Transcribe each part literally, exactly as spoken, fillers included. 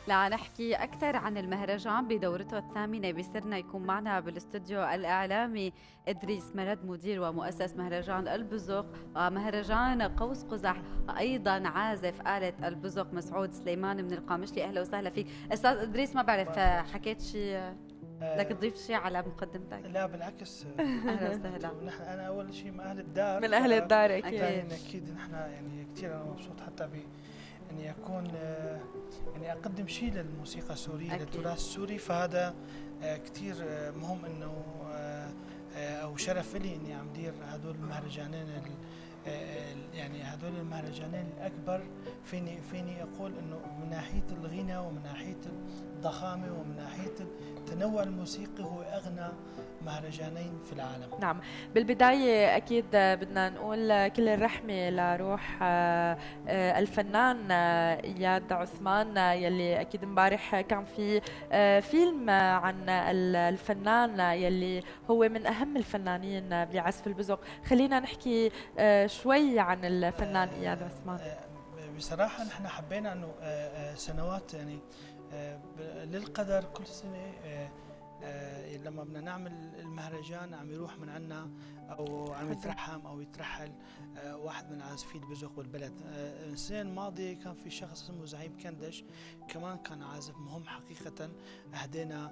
لنحكي أكثر عن المهرجان بدورته الثامنة بيسرنا يكون معنا بالاستوديو الإعلامي إدريس مرد، مدير ومؤسس مهرجان البزق ومهرجان قوس قزح، أيضا عازف آلة البزق مسعود سليمان من القامشلي. أهلا وسهلا فيك أستاذ إدريس. ما بعرف حكيت شيء بدك تضيف شيء على مقدمتك؟ لا بالعكس. اهلا وسهلا. نحن انا اول شيء من اهل الدار، من اهل الدار اكيد. اكيد اكيد نحن يعني كثير انا مبسوط حتى ب اني اكون يعني اقدم شيء للموسيقى السوريه، للتراث السوري، فهذا كثير مهم انه او شرف لي اني عم دير هدول المهرجانين، يعني هذول المهرجانين الاكبر. فيني فيني اقول انه من ناحيه الغنى ومن ناحيه الضخامه ومن ناحيه التنوع الموسيقي هو اغنى مهرجانين في العالم. نعم، بالبدايه اكيد بدنا نقول كل الرحمه لروح الفنان اياد عثمان، يلي اكيد امبارح كان في فيلم عن الفنان يلي هو من اهم الفنانين بعزف البزق. خلينا نحكي شوي عن الفنان اياد عثمان. بصراحه نحن حبينا انه سنوات يعني للقدر كل سنه لما بدنا نعمل المهرجان عم يروح من عنا او عم يترحم او يترحل واحد من عازفي البزق بالبلد. السنه الماضيه كان في شخص اسمه زعيم كندش، كمان كان عازف مهم حقيقه. اهدينا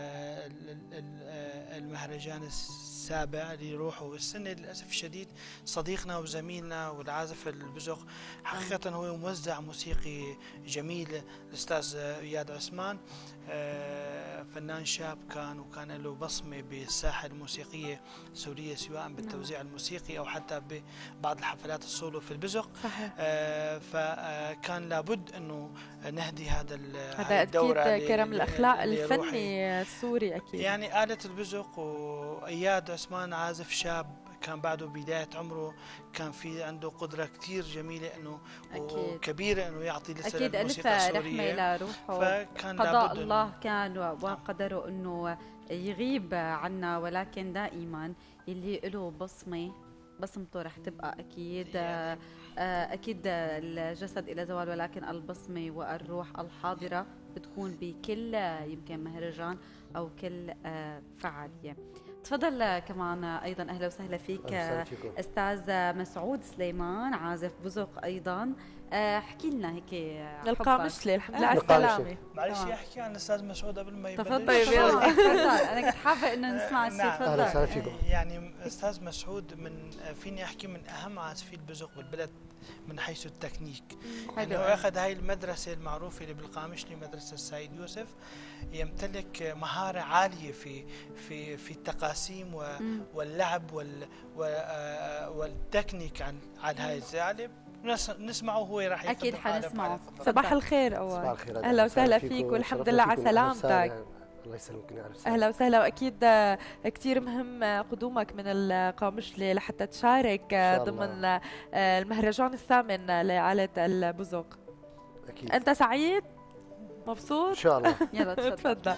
المهرجان السابع اللي يروحوا السنه للاسف الشديد صديقنا وزميلنا والعازف البزق، حقيقه هو موزع موسيقي جميل الاستاذ اياد عثمان، فنان شاب كان وكان له بصمه بالساحه الموسيقيه السوريه، سواء بالتوزيع الموسيقي او حتى ببعض الحفلات السولو في البزق. صحيح. آه فكان لابد انه نهدي هذا هذا الدوره اكيد كرم الاخلاق الفني السوري اكيد. يعني آلة البزق واياد عثمان عازف شاب كان بعده بداية عمره، كان في عنده قدرة كثير جميلة انه وكبيرة انه يعطي لسه اكيد الموسيقى الف رحمة لروحه، فكان قضاء الله كان وقدره انه يغيب عنا، ولكن دائما اللي له بصمة بصمته رح تبقى اكيد. اكيد الجسد الى زوال، ولكن البصمة والروح الحاضرة بتكون بكل يمكن مهرجان او كل فعالية. تفضل كمان ايضا. اهلا وسهلا فيك استاذ مسعود سليمان، عازف بزق ايضا. احكي لنا هيك القامشلي. الحمد لله على السلامه. معلش احكي عن الاستاذ مسعود قبل ما يبدا. تفضل. تفضل. انا كنت حابه انه نسمع شيء. تفضل. يعني استاذ مسعود من فيني احكي من اهم عازفي البزق بالبلد من حيث التكنيك. يعني هو اخذ هاي المدرسه المعروفه اللي بالقامشلي، مدرسه السيد يوسف، يمتلك مهاره عاليه في في في التقاسيم واللعب وال والتكنيك عن عن هاي الزعلة. نسمعه وهو راح اكيد حنسمعه. صباح الخير اول. صباح الخير. اهلا وسهلا فيك والحمد لله على سلامتك. الله يسلمك. اهلا وسهلا. واكيد كثير مهم قدومك من القامشلي لحتى تشارك ضمن المهرجان الثامن لآلة البزق. اكيد. انت سعيد مبسوط ان شاء الله. يلا تفضل.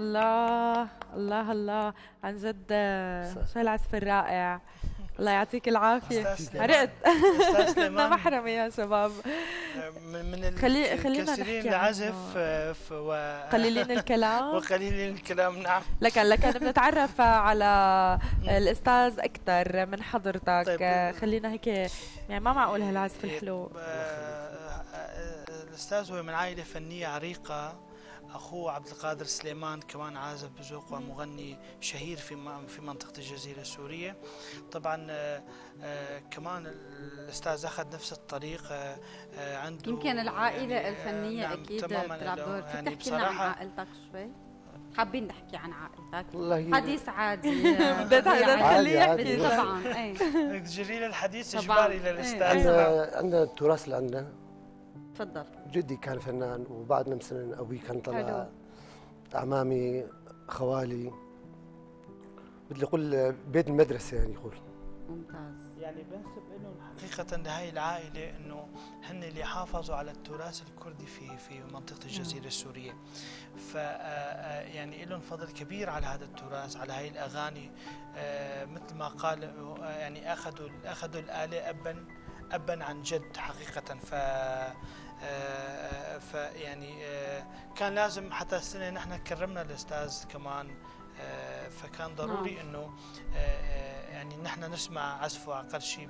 الله الله الله عن جد شو هالعزف الرائع. الله يعطيك العافية. عرقت بدنا محرمة يا شباب. من خلي خلينا نحكي العزف و... قليلين الكلام وقليلين الكلام. نعم. لكن لكن بنتعرف على الأستاذ أكثر من حضرتك. طيب. خلينا هيك يعني ما معقول هالعزف الحلو. الأستاذ هو من عائلة فنية عريقة. أخوه عبد القادر سليمان كمان عازف بزوق ومغني شهير في في منطقة الجزيرة السورية. طبعا آآ آآ كمان الأستاذ أخذ نفس الطريق. عنده يمكن العائلة يعني الفنية نعم أكيد بتلعب دور. فيك يعني تحكي لنا عن عائلتك شوي؟ حابين نحكي عن عائلتك. والله حديث عادي. خليه يحكي طبعا. ايه تجري لي الحديث اجباري للاستاذ. عندنا عندنا التراث اللي عندنا. تفضل. جدي كان فنان وبعدنا مثلا ابوي كان طلع. اعمامي خوالي بدي اقول بيت المدرسه يعني يقول. ممتاز. يعني بنسب لهم حقيقه لهي العائله انه هن اللي حافظوا على التراث الكردي في في منطقه الجزيره السوريه. ف يعني لهم فضل كبير على هذا التراث، على هي الاغاني. مثل ما قال يعني اخذوا اخذوا الاله ابا ابا عن جد حقيقه. ف فيعني كان لازم حتى السنه نحن كرمنا الاستاذ كمان. فكان ضروري انه يعني نحن نسمع عزفه اقل شيء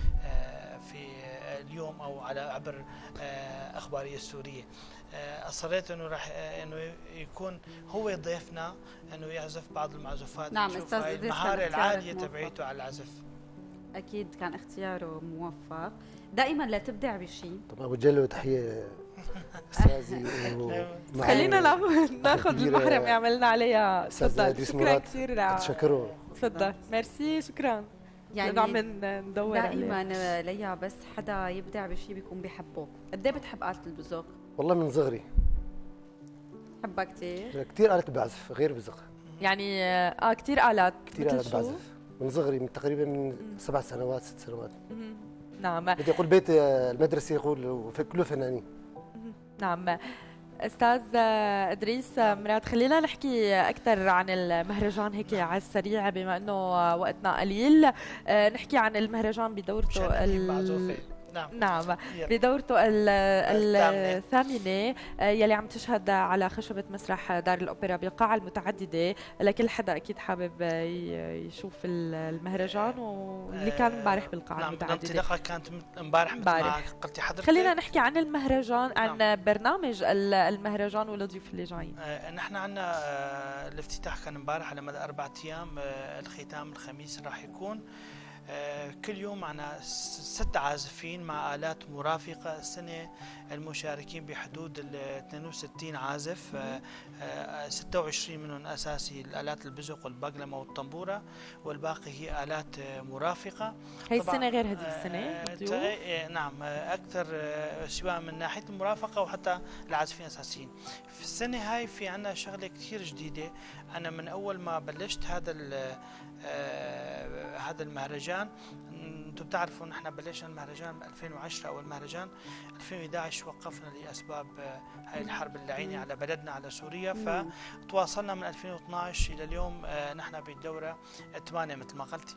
في اليوم او على عبر اخباريه السوريه. اصريت انه راح انه يكون هو ضيفنا، انه يعزف بعض المعزوفات. نعم استاذ ادريس. المهاره العاليه تبعيته على العزف. اكيد كان اختياره موفق. دائما لا تبدع بشيء. طبعا بوجه له تحيه استاذي. خلينا ناخذ المحرم يعمل لنا عليها. تفضل. شكرا كثير. شكرا. تفضل. ميرسي. شكرا. يعني عم ندور دائما ليا بس حدا يبدع بشيء بيكون بيحبه. قد ايه بتحب آلة البزوق؟ والله من صغري بحبها كثير. كثير آلات بعزف غير بزق. يعني اه كثير آلات. كثير آلات بعزف من صغري، من تقريبا من سبع سنوات ست سنوات. نعم. بدي اقول بيت المدرسه يقول كله فنانين. نعم. استاذ ادريس مراد، خلينا نحكي اكثر عن المهرجان هيك على السريع بما انه وقتنا قليل. نحكي عن المهرجان بدورته ال... نعم نعم بدورته الثامنة يلي عم تشهد على خشبة مسرح دار الأوبرا بالقاعة المتعددة. لكل حدا أكيد حابب يشوف المهرجان واللي كان امبارح بالقاعة نعم المتعددة. الانطلاقة كانت امبارح مثل ما قلتي حضرتك. خلينا نحكي عن المهرجان، عن نعم. برنامج المهرجان والضيوف اللي جايين. آه نحن عندنا آه الافتتاح كان امبارح على مدى أربعة أيام. آه الختام الخميس راح يكون. آه كل يوم معنا ست عازفين مع آلات مرافقة. السنة المشاركين بحدود ال اثنين وستين عازف. آه آه ستة وعشرين منهم أساسي الآلات البزق والبقلمة والطنبورة، والباقي هي آلات آه مرافقة. هي السنة غير هذه السنة؟ آه نعم أكثر آه سواء من ناحية المرافقة وحتى العازفين الأساسيين. في السنة هاي في عنا شغلة كثير جديدة. أنا من أول ما بلشت هذا آه هذا المهرجان، انتم بتعرفوا نحن بلشنا المهرجان ب ألفين وعشرة. اول مهرجان ألفين وإحدى عشر وقفنا لاسباب هاي الحرب اللعينه على بلدنا على سوريا. فتواصلنا من ألفين واثني عشر الى اليوم. نحن بالدوره ثمانية مثل ما قلتي.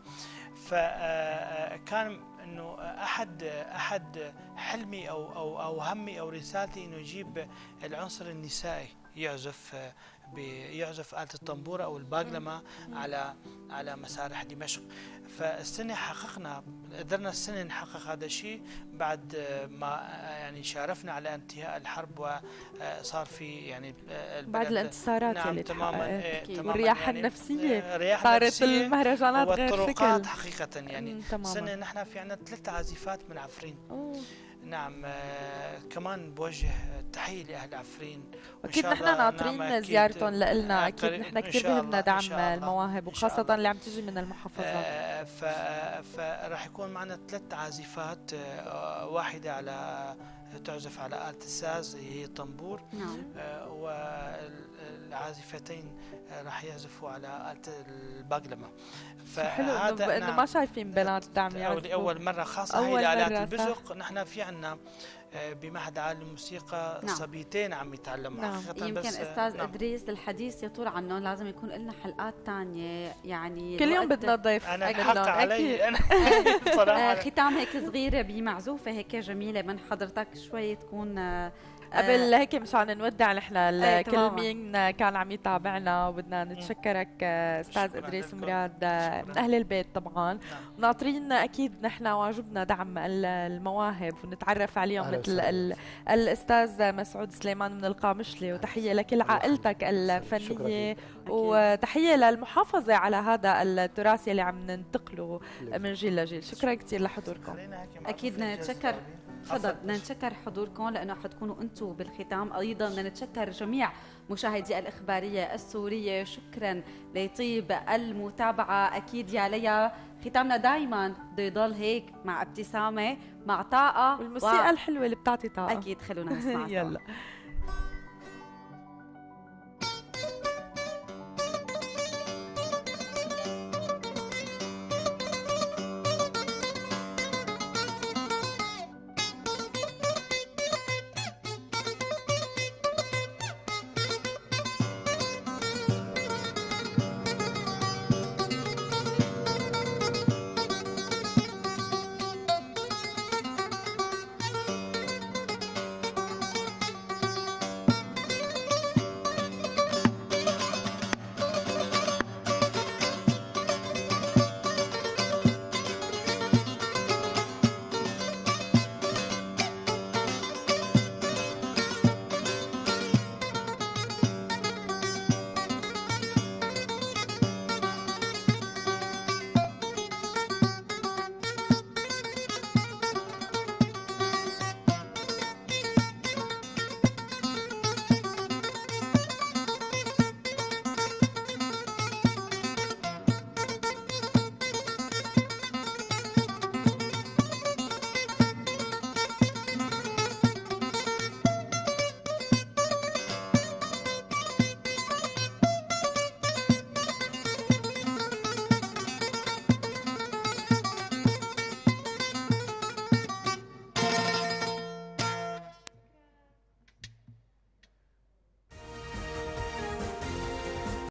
فكان انه احد احد حلمي او او او همي او رسالتي انه يجيب العنصر النسائي يعزف بيعزف آلة الطنبورة أو الباقلمة على على مسارح دمشق. فالسنة حققنا قدرنا السنة نحقق هذا الشيء بعد ما يعني شارفنا على انتهاء الحرب وصار في يعني بعد الانتصارات نعم اللي تماما والرياحة يعني النفسية صارت المهرجانات غير شكل والطرقات حقيقة. يعني السنة نحن في عندنا ثلاث عازفات من عفرين. أوه. نعم آه كمان بوجه تحية لأهل عفرين. أكيد نحن ناطرين زيارتهم لنا. أكيد نحن كثير بهمنا دعم المواهب وخاصة اللي عم تجي من المحافظات. آه فراح يكون معنا ثلاث عازفات. آه واحدة على تعزف على آلة الساز هي الطنبور. نعم. آه عازفتين راح يعزفوا على آلة الباقلمة. فهذا انه ما شايفين بنات دعم يعزفوا لأول مرة، خاصة هي آلات البزق. نحن في عنا بمعهد عالي الموسيقى نعم. صبيتين عم يتعلموا نعم. يمكن بس استاذ نعم. ادريس الحديث يطول عنه، لازم يكون لنا حلقات ثانيه يعني كل يوم بدنا ضيف. انا الحق علي انا صراحه ختام هيك صغيره بمعزوفه هيك جميله من حضرتك شوي تكون قبل هيك مشان نودع نحن كل مين كان عم يتابعنا، وبدنا نتشكرك استاذ ادريس مراد من اهل البيت طبعا. ناطرين اكيد نحن واجبنا دعم المواهب ونتعرف عليهم مثل الاستاذ مسعود سليمان من القامشلي، وتحيه لكل عائلتك الفنيه، وتحيه للمحافظه على هذا التراث اللي عم ننتقله من جيل لجيل. شكرا كثير لحضوركم. اكيد نتشكر تفضل. بدنا نتشكر حضوركم لانه حتكونوا انتم بالختام. ايضا بدنا نتشكر جميع مشاهدي الاخباريه السوريه، شكرا لطيب المتابعه. اكيد يا ليا ختامنا دائما بده يضل هيك مع ابتسامه، مع طاقه والموسيقى و... الحلوه اللي بتعطي طاقه. اكيد خلونا نسمع يلا.